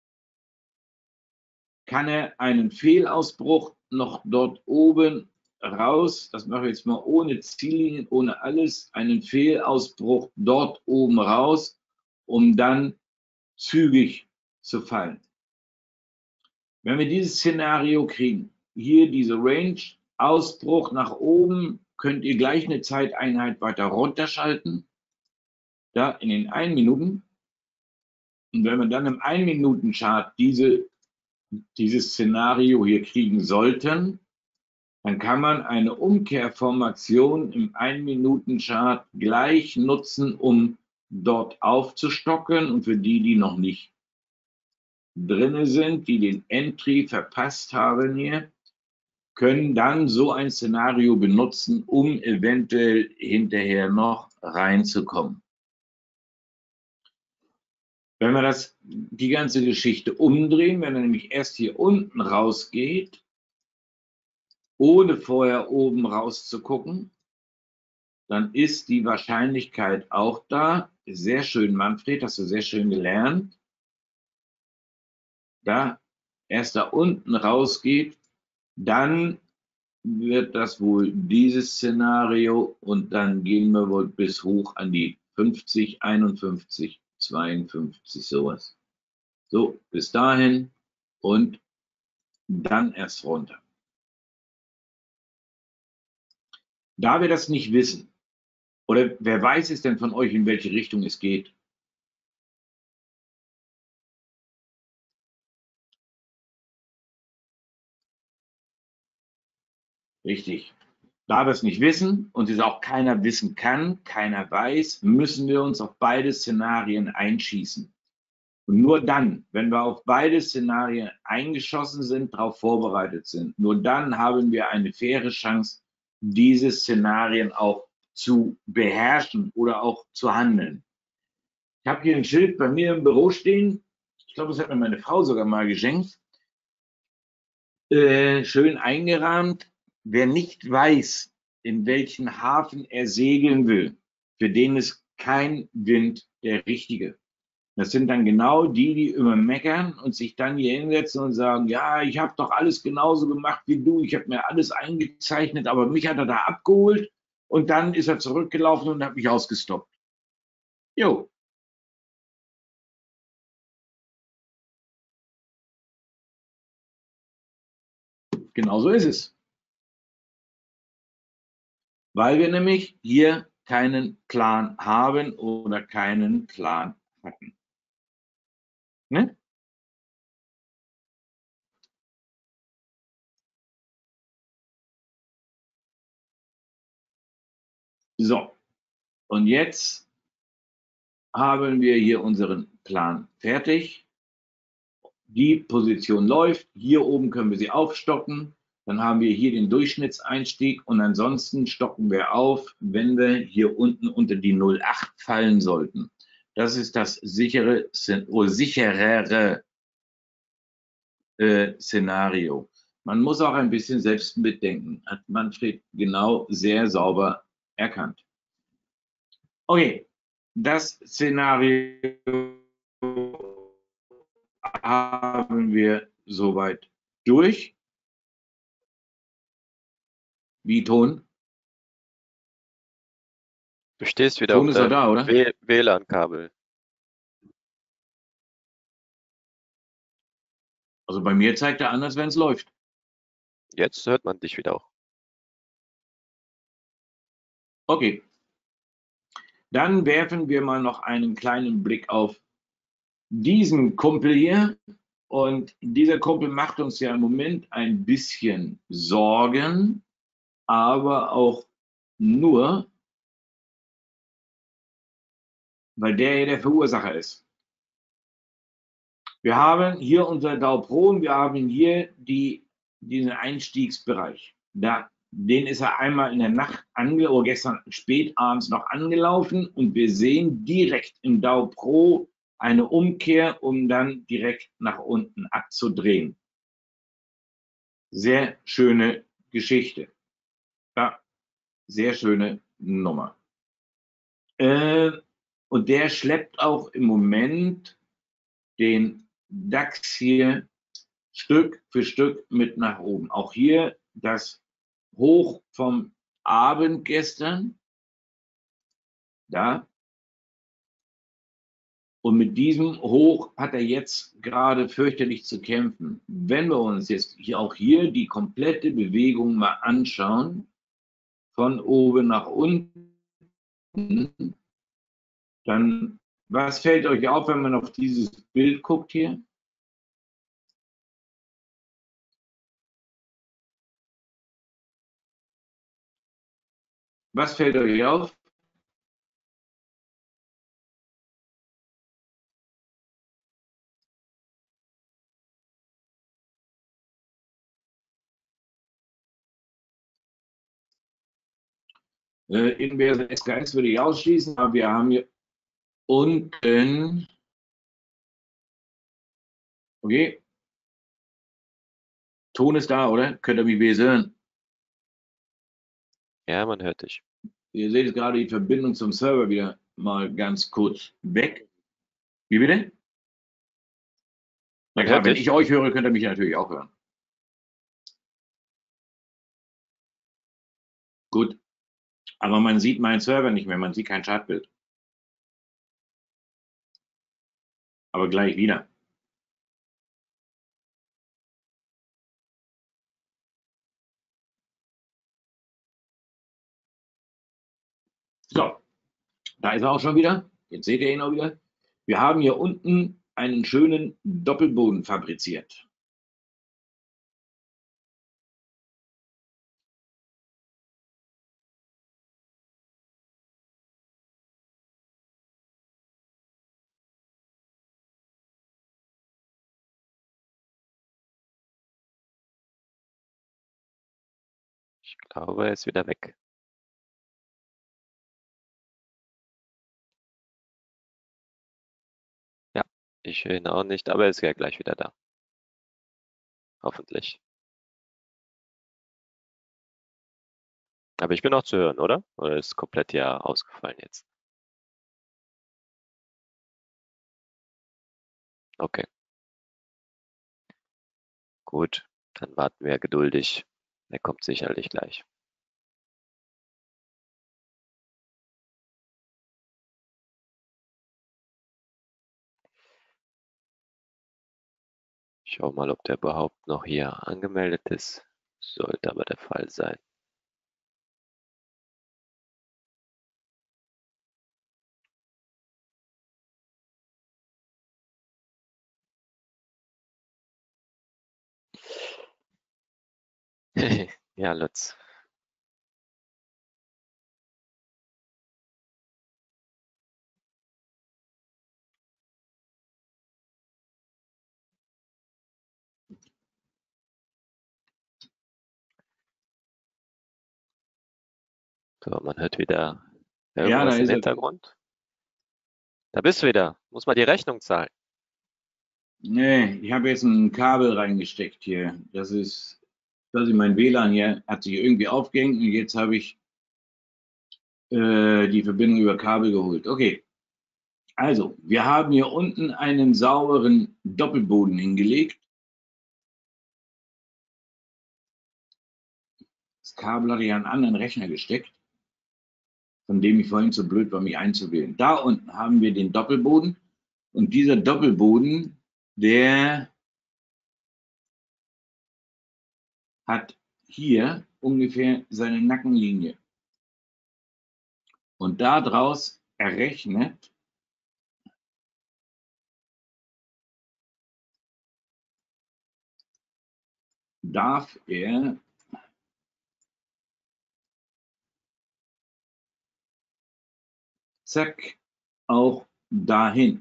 kann er einen Fehlausbruch noch dort oben raus, das mache ich jetzt mal ohne Ziellinien, ohne alles, einen Fehlausbruch dort oben raus, um dann zügig zu fallen. Wenn wir dieses Szenario kriegen, hier diese Range, Ausbruch nach oben, könnt ihr gleich eine Zeiteinheit weiter runterschalten, da in den 1 Minuten. Und wenn wir dann im 1-Minuten-Chart dieses Szenario hier kriegen sollten, dann kann man eine Umkehrformation im 1-Minuten-Chart gleich nutzen, um dort aufzustocken. Und für die, die noch nicht drin sind, die den Entry verpasst haben hier, können dann so ein Szenario benutzen, um eventuell hinterher noch reinzukommen. Wenn wir die ganze Geschichte umdrehen, wenn er nämlich erst hier unten rausgeht, ohne vorher oben rauszugucken, dann ist die Wahrscheinlichkeit auch da. Sehr schön, Manfred, hast du sehr schön gelernt. Da erst da unten rausgeht, dann wird das wohl dieses Szenario und dann gehen wir wohl bis hoch an die 50, 51, 52, sowas. So, bis dahin und dann erst runter. Da wir das nicht wissen, oder wer weiß es denn von euch, in welche Richtung es geht? Richtig. Da wir es nicht wissen und es auch keiner wissen kann, keiner weiß, müssen wir uns auf beide Szenarien einschießen. Und nur dann, wenn wir auf beide Szenarien eingeschossen sind, darauf vorbereitet sind, nur dann haben wir eine faire Chance, diese Szenarien auch zu beherrschen oder auch zu handeln. Ich habe hier ein Schild bei mir im Büro stehen. Ich glaube, das hat mir meine Frau sogar mal geschenkt. Schön eingerahmt. Wer nicht weiß, in welchen Hafen er segeln will, für den ist kein Wind der richtige. Das sind dann genau die, die immer meckern und sich dann hier hinsetzen und sagen, ja, ich habe doch alles genauso gemacht wie du, ich habe mir alles eingezeichnet, aber mich hat er da abgeholt und dann ist er zurückgelaufen und hat mich ausgestoppt. Jo. Genau so ist es. Weil wir nämlich hier keinen Plan haben oder keinen Plan hatten. Ne? So, und jetzt haben wir hier unseren Plan fertig. Die Position läuft. Hier oben können wir sie aufstocken. Dann haben wir hier den Durchschnittseinstieg und ansonsten stocken wir auf, wenn wir hier unten unter die 0,8 fallen sollten. Das ist das sicherere Szenario. Man muss auch ein bisschen selbst mitdenken, hat Manfred genau sehr sauber erkannt. Okay, das Szenario haben wir soweit durch. Wie Ton? Du stehst wieder Ton auf ist er da, deinem oder? WLAN-Kabel. Also bei mir zeigt er an, als wenn es läuft. Jetzt hört man dich wieder auch. Okay. Dann werfen wir mal noch einen kleinen Blick auf diesen Kumpel hier. Und dieser Kumpel macht uns ja im Moment ein bisschen Sorgen, aber auch nur, weil der hier der Verursacher ist. Wir haben hier unser Dow Pro und wir haben hier diesen Einstiegsbereich. Den ist er einmal in der Nacht oder gestern spät abends noch angelaufen und wir sehen direkt im Dow Pro eine Umkehr, um dann direkt nach unten abzudrehen. Sehr schöne Geschichte. Ja, sehr schöne Nummer. Und der schleppt auch im Moment den DAX hier Stück für Stück mit nach oben. Auch hier das Hoch vom Abend gestern. Da. Und mit diesem Hoch hat er jetzt gerade fürchterlich zu kämpfen. Wenn wir uns jetzt auch hier die komplette Bewegung mal anschauen, von oben nach unten, dann was fällt euch auf, wenn man auf dieses Bild guckt hier? Was fällt euch auf? Inverse SKS würde ich ausschließen, aber wir haben hier unten, okay, Ton ist da, oder? Könnt ihr mich besser hören? Ja, man hört dich. Ihr seht jetzt gerade die Verbindung zum Server wieder mal ganz kurz weg. Wie bitte? Na Man klar, hört wenn dich. ich euch höre, könnt ihr mich natürlich auch hören. Gut, aber man sieht meinen Server nicht mehr, man sieht kein Chartbild. Aber gleich wieder. So, da ist er auch schon wieder. Jetzt seht ihr ihn auch wieder. Wir haben hier unten einen schönen Doppelboden fabriziert. Ich glaube, er ist wieder weg. Ja, ich höre ihn auch nicht, aber er ist ja gleich wieder da. Hoffentlich. Aber ich bin auch zu hören, oder? Oder ist komplett ja ausgefallen jetzt? Okay, gut. Dann warten wir geduldig. Er kommt sicherlich gleich. Ich schau mal, ob der überhaupt noch hier angemeldet ist. Sollte aber der Fall sein. Ja, Lutz. So, man hört wieder Ja, da irgendwas im ist er wieder. Hintergrund. Da bist du wieder. Muss mal die Rechnung zahlen. Nee, ich habe jetzt ein Kabel reingesteckt hier. Das ist quasi mein WLAN hier, hat sich irgendwie aufgehängt und jetzt habe ich die Verbindung über Kabel geholt. Okay, also wir haben hier unten einen sauberen Doppelboden hingelegt. Das Kabel hatte ich an einen anderen Rechner gesteckt, von dem ich vorhin zu blöd war, mich einzuwählen. Da unten haben wir den Doppelboden und dieser Doppelboden, der hat hier ungefähr seine Nackenlinie. Und daraus errechnet darf er zack auch dahin.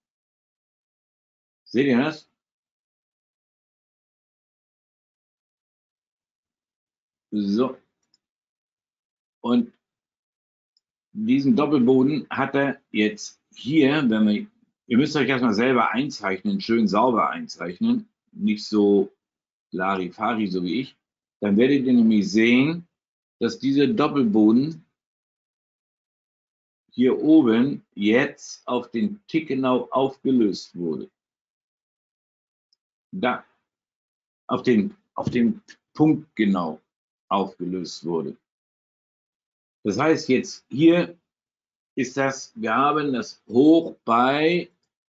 Seht ihr das? So. Und diesen Doppelboden hat er jetzt hier, wenn wir, ihr müsst euch erstmal selber einzeichnen, schön sauber einzeichnen, nicht so Larifari, so wie ich. Dann werdet ihr nämlich sehen, dass dieser Doppelboden hier oben jetzt auf den Tick genau aufgelöst wurde. Da, auf den Punkt genau aufgelöst wurde. Das heißt jetzt hier ist das, wir haben das hoch bei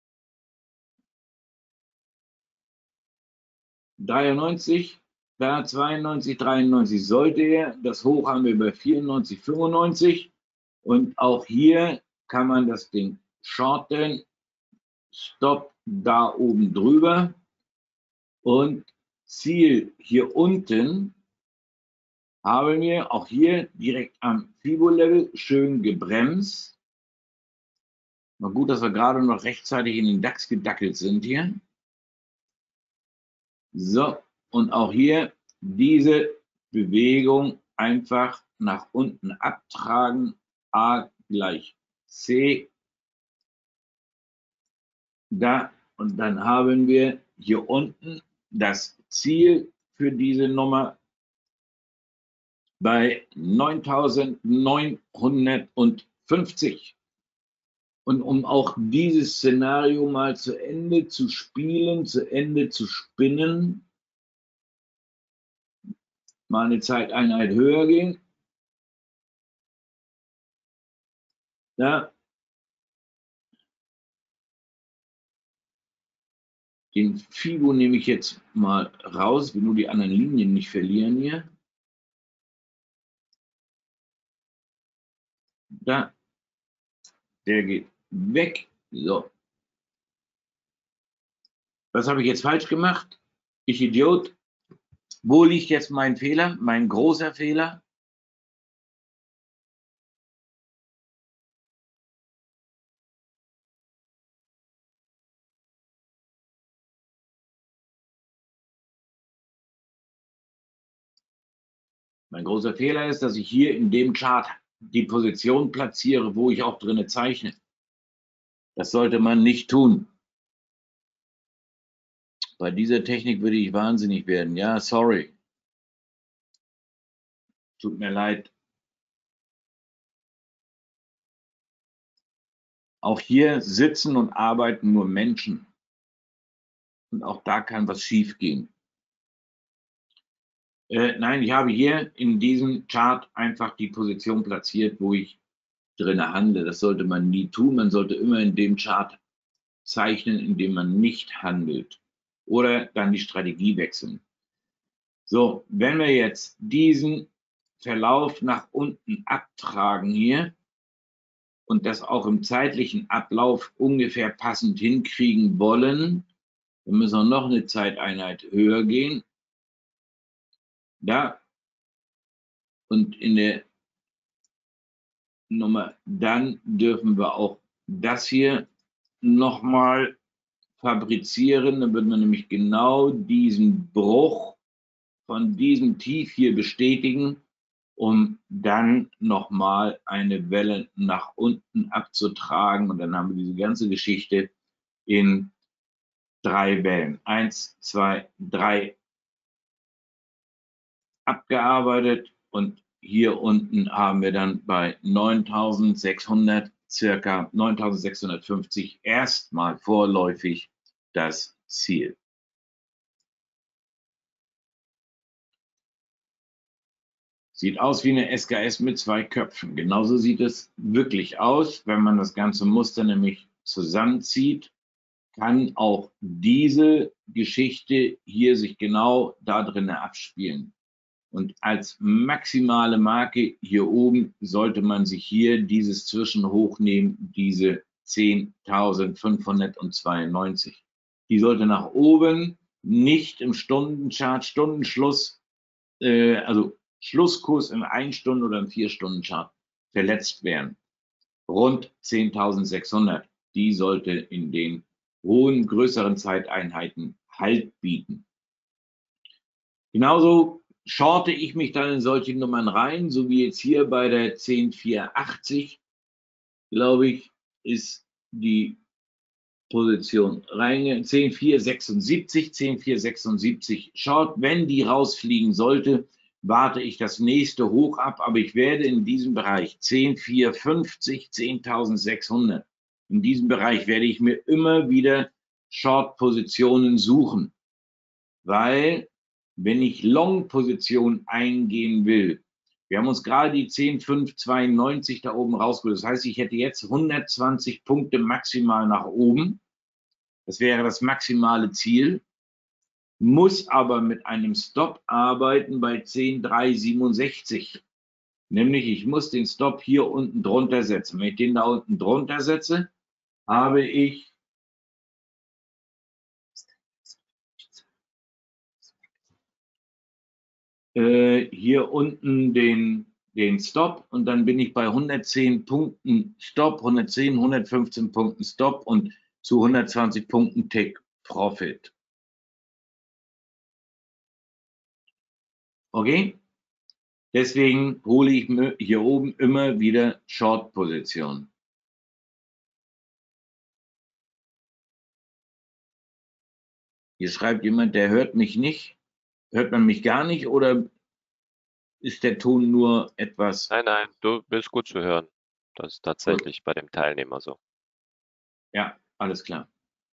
93, da 92, 93 sollte er. Das Hoch haben wir bei 94, 95. Und auch hier kann man das Ding shorten. Stop da oben drüber. Und Ziel hier unten haben wir auch hier direkt am FIBO-Level schön gebremst. Mal gut, dass wir gerade noch rechtzeitig in den DAX gedackelt sind hier. So, und auch hier diese Bewegung einfach nach unten abtragen. A gleich C. Da, und dann haben wir hier unten das Ziel für diese Nummer bei 9.950. Und um auch dieses Szenario mal zu Ende zu spielen, zu Ende zu spinnen, mal eine Zeiteinheit höher gehen. Ja, den Fibo nehme ich jetzt mal raus, will nur die anderen Linien nicht verlieren hier. Da, der geht weg. So. Was habe ich jetzt falsch gemacht? Ich Idiot. Wo liegt jetzt mein Fehler, mein großer Fehler? Mein großer Fehler ist, dass ich hier in dem Chart die Position platziere, wo ich auch drinne zeichne. Das sollte man nicht tun. Bei dieser Technik würde ich wahnsinnig werden. Ja, sorry. Tut mir leid. Auch hier sitzen und arbeiten nur Menschen. Und auch da kann was schiefgehen. Nein, ich habe hier in diesem Chart einfach die Position platziert, wo ich drinne handle. Das sollte man nie tun. Man sollte immer in dem Chart zeichnen, in dem man nicht handelt. Oder dann die Strategie wechseln. So, wenn wir jetzt diesen Verlauf nach unten abtragen hier und das auch im zeitlichen Ablauf ungefähr passend hinkriegen wollen, dann müssen wir noch eine Zeiteinheit höher gehen. Da und in der Nummer, dann dürfen wir auch das hier nochmal fabrizieren. Dann wird man nämlich genau diesen Bruch von diesem Tief hier bestätigen, um dann nochmal eine Welle nach unten abzutragen. Und dann haben wir diese ganze Geschichte in 3 Wellen. 1, 2, 3 abgearbeitet. Und hier unten haben wir dann bei 9.600, circa 9.650 erstmal vorläufig das Ziel. Sieht aus wie eine SKS mit 2 Köpfen. Genauso sieht es wirklich aus, wenn man das ganze Muster nämlich zusammenzieht, kann auch diese Geschichte hier sich genau da drin abspielen. Und als maximale Marke hier oben sollte man sich hier dieses Zwischenhoch nehmen, diese 10.592. Die sollte nach oben nicht im Stundenchart, Stundenschluss, also Schlusskurs im 1-Stunden- oder im 4-Stunden-Chart verletzt werden. Rund 10.600. Die sollte in den hohen, größeren Zeiteinheiten Halt bieten. Genauso shorte ich mich dann in solche Nummern rein, so wie jetzt hier bei der 10.480, glaube ich, ist die Position rein. 10.476, 10.476 Short. Wenn die rausfliegen sollte, warte ich das nächste Hoch ab, aber ich werde in diesem Bereich 10.450, 10.600, in diesem Bereich werde ich mir immer wieder Short-Positionen suchen, weil wenn ich Long-Position eingehen will, wir haben uns gerade die 10.592 da oben rausgeholt. Das heißt, ich hätte jetzt 120 Punkte maximal nach oben. Das wäre das maximale Ziel. Muss aber mit einem Stop arbeiten bei 10.367. Nämlich, ich muss den Stop hier unten drunter setzen. Wenn ich den da unten drunter setze, habe ich hier unten den Stop und dann bin ich bei 110 Punkten Stop, 110, 115 Punkten Stop und zu 120 Punkten Take Profit. Okay? Deswegen hole ich mir hier oben immer wieder Short-Positionen. Hier schreibt jemand, der hört mich nicht. Hört man mich gar nicht oder ist der Ton nur etwas? Nein, nein, du bist gut zu hören. Das ist tatsächlich bei dem Teilnehmer so. Ja, alles klar.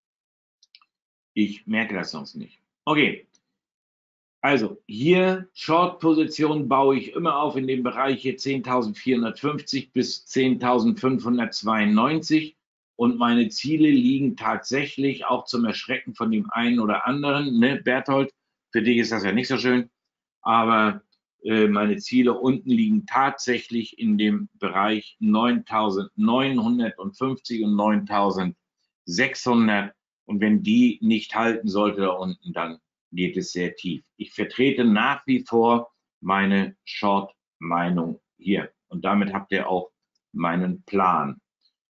Ich merke das sonst nicht. Okay. Also hier Short-Position baue ich immer auf in dem Bereich hier 10.450 bis 10.592 und meine Ziele liegen tatsächlich auch zum Erschrecken von dem einen oder anderen, ne, Berthold, für dich ist das ja nicht so schön, aber Meine Ziele unten liegen tatsächlich in dem Bereich 9.950 und 9.600. Und wenn die nicht halten sollte da unten, dann geht es sehr tief. Ich vertrete nach wie vor meine Short-Meinung hier. Und damit habt ihr auch meinen Plan.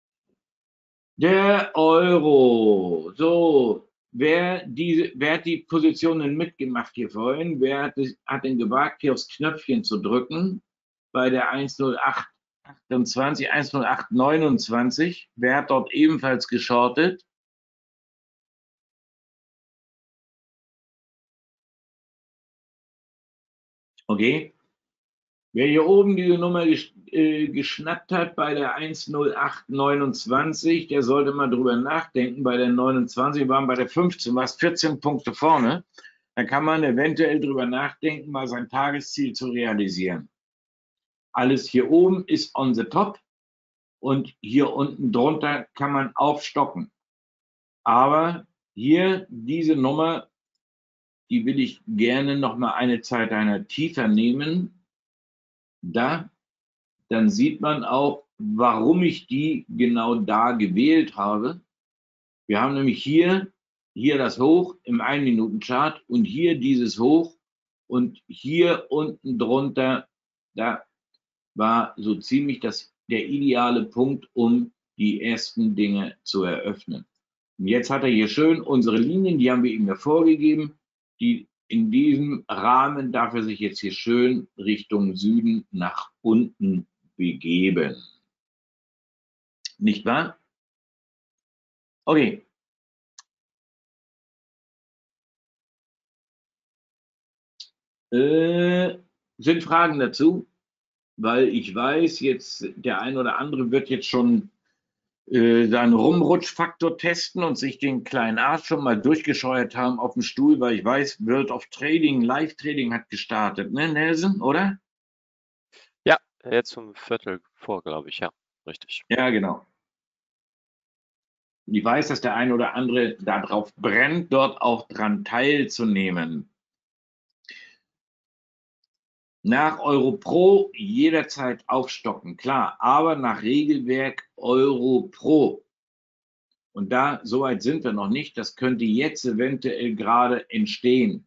Der Euro. So, wer hat die Positionen mitgemacht hier vorhin? Wer hat denn gewagt, hier aufs Knöpfchen zu drücken? Bei der 10828, 10829. Wer hat dort ebenfalls geschortet? Okay. Wer hier oben diese Nummer geschnappt hat bei der 10829, der sollte mal drüber nachdenken. Bei der 29 waren bei der 15, war es 14 Punkte vorne. Da kann man eventuell drüber nachdenken, mal sein Tagesziel zu realisieren. Alles hier oben ist on the top und hier unten drunter kann man aufstocken. Aber hier diese Nummer, die will ich gerne noch mal eine Zeit tiefer nehmen. Da, dann sieht man auch, warum ich die genau da gewählt habe. Wir haben nämlich hier das Hoch im 1-Minuten-Chart und hier dieses Hoch und hier unten drunter, da war so ziemlich der ideale Punkt, um die ersten Dinge zu eröffnen. Und jetzt hat er hier schön unsere Linien, die haben wir ihm ja vorgegeben, die in diesem Rahmen darf er sich jetzt hier schön Richtung Süden nach unten begeben. Nicht wahr? Okay. Sind Fragen dazu? Weil ich weiß, jetzt der ein oder andere wird jetzt schon seinen Rumrutschfaktor testen und sich den kleinen Arsch schon mal durchgescheuert haben auf dem Stuhl, weil ich weiß, World of Trading, Live-Trading hat gestartet, ne, Nelson, oder? Ja, jetzt um Viertel vor, glaube ich, ja, richtig. Ja, genau. Ich weiß, dass der ein oder andere darauf brennt, dort auch dran teilzunehmen. Nach EuroPro jederzeit aufstocken, klar, aber nach Regelwerk EuroPro. Und da, soweit sind wir noch nicht, das könnte jetzt eventuell gerade entstehen.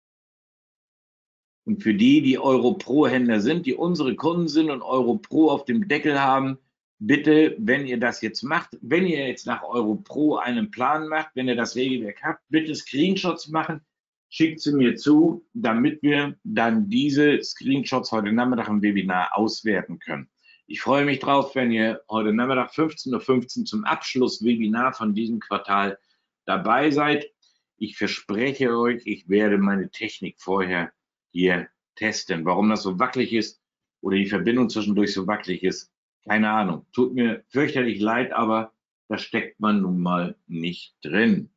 Und für die EuroPro-Händler sind, die unsere Kunden sind und EuroPro auf dem Deckel haben, bitte, wenn ihr das jetzt macht, wenn ihr jetzt nach EuroPro einen Plan macht, wenn ihr das Regelwerk habt, bitte Screenshots machen, schickt sie mir zu, damit wir dann diese Screenshots heute Nachmittag im Webinar auswerten können. Ich freue mich drauf, wenn ihr heute Nachmittag 15:15 Uhr zum Abschlusswebinar von diesem Quartal dabei seid. Ich verspreche euch, ich werde meine Technik vorher hier testen. Warum das so wackelig ist oder die Verbindung zwischendurch so wackelig ist, keine Ahnung. Tut mir fürchterlich leid, aber da steckt man nun mal nicht drin.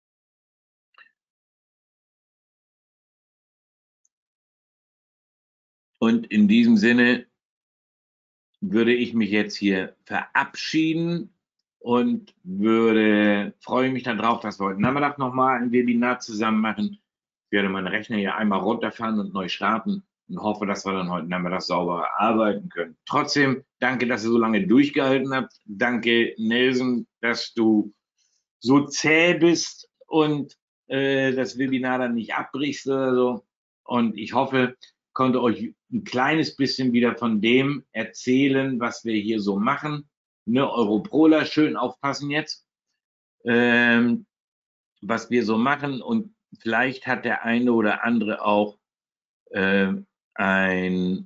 Und in diesem Sinne würde ich mich jetzt hier verabschieden und freue mich darauf, dass wir heute Nachmittag nochmal ein Webinar zusammen machen. Ich werde meinen Rechner hier einmal runterfahren und neu starten und hoffe, dass wir dann heute Nachmittag sauberer arbeiten können. Trotzdem, danke, dass ihr so lange durchgehalten habt. Danke, Nelson, dass du so zäh bist und das Webinar dann nicht abbrichst oder so. Und ich hoffe, konnte euch ein kleines bisschen wieder von dem erzählen, was wir hier so machen. Ne, Europroler, schön aufpassen jetzt, was wir so machen. Und vielleicht hat der eine oder andere auch das ein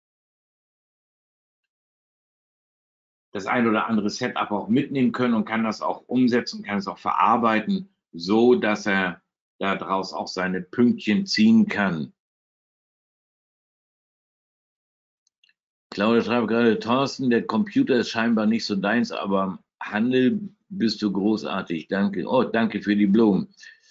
oder andere Setup auch mitnehmen können und kann das auch umsetzen, kann es auch verarbeiten, so dass er daraus auch seine Pünktchen ziehen kann. Claudia schreibt gerade, Thorsten, der Computer ist scheinbar nicht so deins, aber am Handel bist du großartig. Danke. Oh, danke für die Blumen.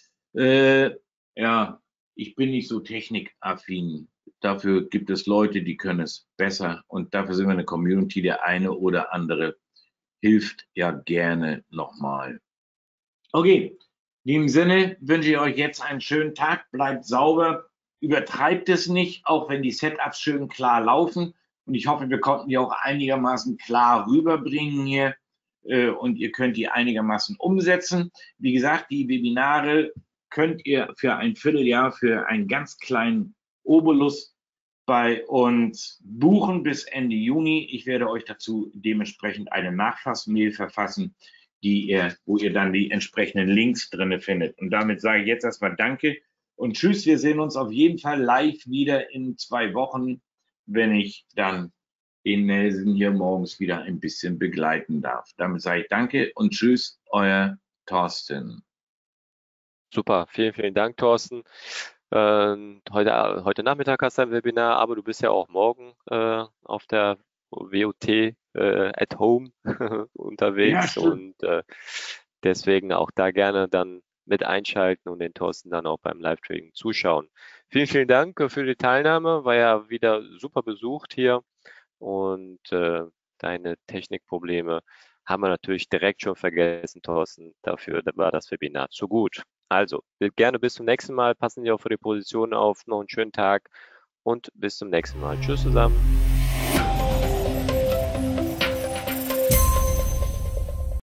Ja, ich bin nicht so technikaffin. Dafür gibt es Leute, die können es besser. Und dafür sind wir eine Community. Der eine oder andere hilft ja gerne nochmal. Okay, in dem Sinne wünsche ich euch jetzt einen schönen Tag. Bleibt sauber. Übertreibt es nicht, auch wenn die Setups schön klar laufen. Und ich hoffe, wir konnten die auch einigermaßen klar rüberbringen hier und ihr könnt die einigermaßen umsetzen. Wie gesagt, die Webinare könnt ihr für ein Vierteljahr für einen ganz kleinen Obolus bei uns buchen bis Ende Juni. Ich werde euch dazu dementsprechend eine Nachfassmail verfassen, wo ihr dann die entsprechenden Links drin findet. Und damit sage ich jetzt erstmal Danke und Tschüss. Wir sehen uns auf jeden Fall live wieder in 2 Wochen, wenn ich dann den Nelson hier morgens wieder ein bisschen begleiten darf. Damit sage ich Danke und Tschüss, euer Thorsten. Super, vielen, vielen Dank, Thorsten. Heute Nachmittag hast du ein Webinar, aber du bist ja auch morgen auf der WOT at Home unterwegs Ja, und deswegen auch da gerne dann mit einschalten und den Thorsten dann auch beim Live-Trading zuschauen. Vielen, vielen Dank für die Teilnahme, war ja wieder super besucht hier und deine Technikprobleme haben wir natürlich direkt schon vergessen, Thorsten. Dafür war das Webinar zu gut. Also, gerne bis zum nächsten Mal. Passen Sie auch für die Position auf. Noch einen schönen Tag und bis zum nächsten Mal. Tschüss zusammen.